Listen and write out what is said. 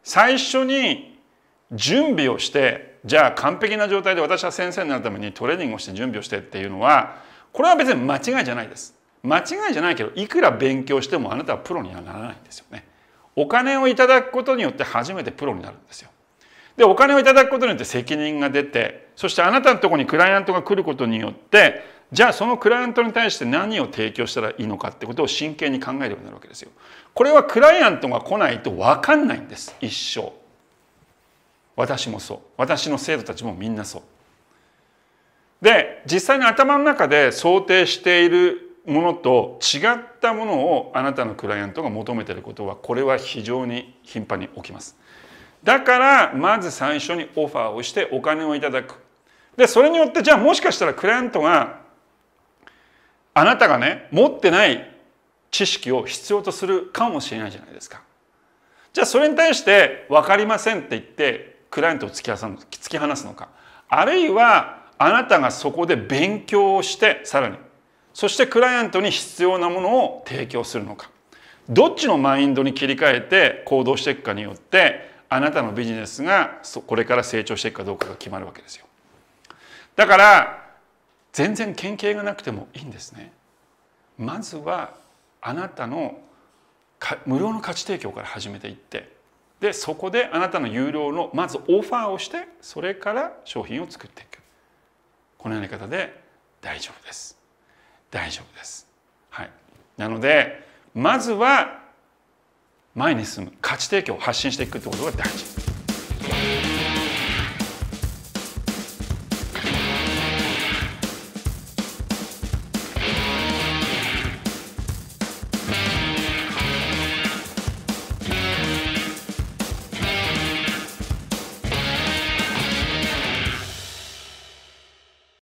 最初に準備をして、じゃあ完璧な状態で私は先生になるためにトレーニングをして準備をしてっていうのは、これは別に間違いじゃないです。間違いじゃないけど、いくら勉強してもあなたはプロにはならないんですよね。お金をいただくことによって初めてプロになるんですよ。で、お金をいただくことによって責任が出て、そしてあなたのところにクライアントが来ることによって、じゃあそのクライアントに対して何を提供したらいいのかってことを真剣に考えるようになるわけですよ。これはクライアントが来ないと分かんないんです、一生。私もそう。私の生徒たちもみんなそう。で、実際に頭の中で想定しているものと違ったものをあなたのクライアントが求めていることは、これは非常に頻繁に起きます。だからまず最初にオファーをしてお金をいただく。で、それによってじゃあもしかしたらクライアントがあなたがね、持ってない知識を必要とするかもしれないじゃないですか。じゃあそれに対して分かりませんって言ってクライアントを突き放すのか、あるいはあなたがそこで勉強をしてさらに、そしてクライアントに必要なものを提供するのか、どっちのマインドに切り替えて行動していくかによってあなたのビジネスがこれから成長していくかどうかが決まるわけですよ。だから全然見解がなくてもいいんですね。まずはあなたの無料の価値提供から始めていって、でそこであなたの有料のまずオファーをして、それから商品を作っていく。このやり方で大丈夫です。大丈夫です。はい。なのでまずは前に進む価値提供を発信していくってことが大事。